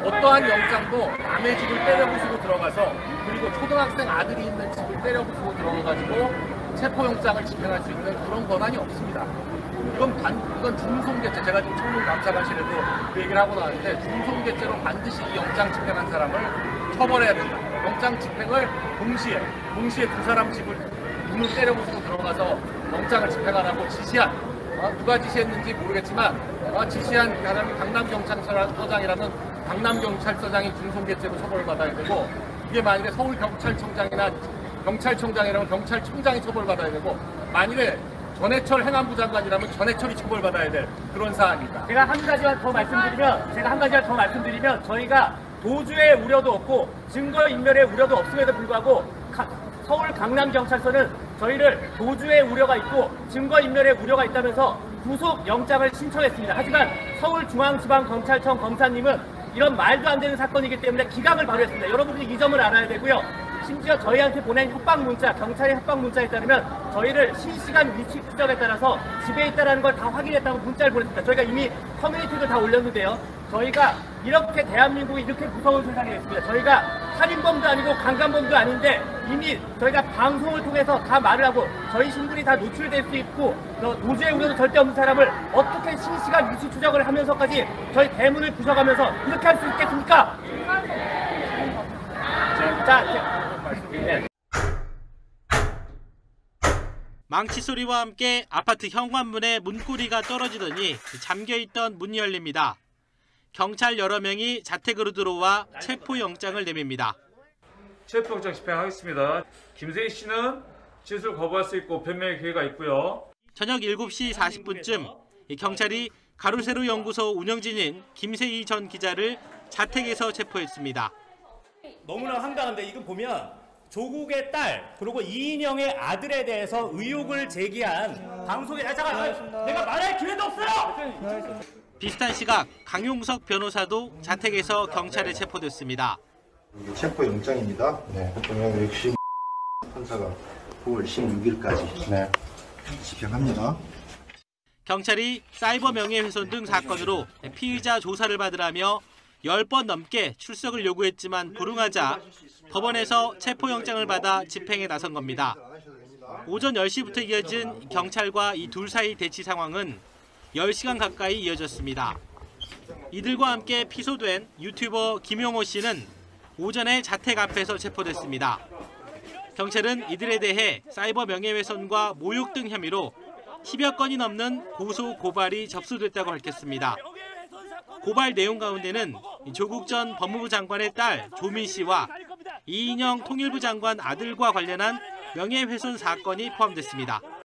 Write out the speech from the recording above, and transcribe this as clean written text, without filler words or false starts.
어떠한 영장도 남의 집을 때려부수고 들어가서 그리고 초등학생 아들이 있는 집을 때려부수고 들어가가지고 체포영장을 집행할 수 있는 그런 권한이 없습니다. 이건 중송계죄, 제가 지금 청문감사관실에도 그 얘기를 하고 나왔는데 중송계죄로 반드시 이 영장 집행한 사람을 처벌해야 된다. 영장 집행을 동시에 두 사람 집을 문을 때려부수고 들어가서 영장을 집행하라고 지시한, 누가 지시했는지 모르겠지만 지시한 사람이 강남경찰서장이라면 강남경찰서장이 중송계죄로 처벌받아야 되고, 이게 만일에 서울경찰청장이나 경찰청장이라면 경찰청장이 처벌받아야 되고, 만일에 전해철 행안부 장관이라면 전해철이 처벌받아야 될 그런 사안입니다. 제가 한 가지만 더 말씀드리면 저희가 도주의 우려도 없고 증거인멸의 우려도 없음에도 불구하고 서울 강남경찰서는 저희를 도주의 우려가 있고 증거인멸의 우려가 있다면서 구속영장을 신청했습니다. 하지만 서울중앙지방검찰청 검사님은 이런 말도 안 되는 사건이기 때문에 기각을 발효했습니다. 여러분들이 이 점을 알아야 되고요. 심지어 저희한테 보낸 협박문자, 경찰의 협박문자에 따르면 저희를 실시간 위치 추적에 따라서 집에 있다는 걸 다 확인했다고 문자를 보냈습니다. 저희가 이미 커뮤니티도 다 올렸는데요. 저희가 이렇게 대한민국이 이렇게 무서운 세상이 됐습니다. 저희가 살인범도 아니고 강간범도 아닌데 이미 저희가 방송을 통해서 다 말을 하고 저희 신분이 다 노출될 수 있고 도주의 우려도 절대 없는 사람을 어떻게 실시간 위치 추적을 하면서까지 저희 대문을 부숴가면서 이렇게 할 수 있겠습니까? 망치 소리와 함께 아파트 현관문에 문고리가 떨어지더니 잠겨있던 문이 열립니다. 경찰 여러 명이 자택으로 들어와 체포영장을 내밉니다. 체포영장 집행하겠습니다. 김세희 씨는 진술 거부할 수 있고 변명의 기회가 있고요. 저녁 7시 40분쯤 경찰이 가로세로 연구소 운영진인 김세희 전 기자를 자택에서 체포했습니다. 너무나 황당한데 이거 보면 조국의 딸 그리고 이인영의 아들에 대해서 의혹을 제기한 방송에 내가 말할 기회도 없어요. 비슷한 시각 강용석 변호사도 자택에서 경찰에 체포됐습니다. 체포영장입니다. 네. 대통령 역시 판사가 9월 16일까지 집행합니다. 경찰이 사이버 명예훼손 등 사건으로 피의자 조사를 받으라며 10번 넘게 출석을 요구했지만 불응하자 법원에서 체포영장을 받아 집행에 나선 겁니다. 오전 10시부터 이어진 경찰과 이 둘 사이 대치 상황은 10시간 가까이 이어졌습니다. 이들과 함께 피소된 유튜버 김용호 씨는 오전에 자택 앞에서 체포됐습니다. 경찰은 이들에 대해 사이버 명예훼손과 모욕 등 혐의로 10여 건이 넘는 고소 고발이 접수됐다고 밝혔습니다. 고발 내용 가운데는 조국 전 법무부 장관의 딸 조민 씨와 이인영 통일부 장관 아들과 관련한 명예훼손 사건이 포함됐습니다.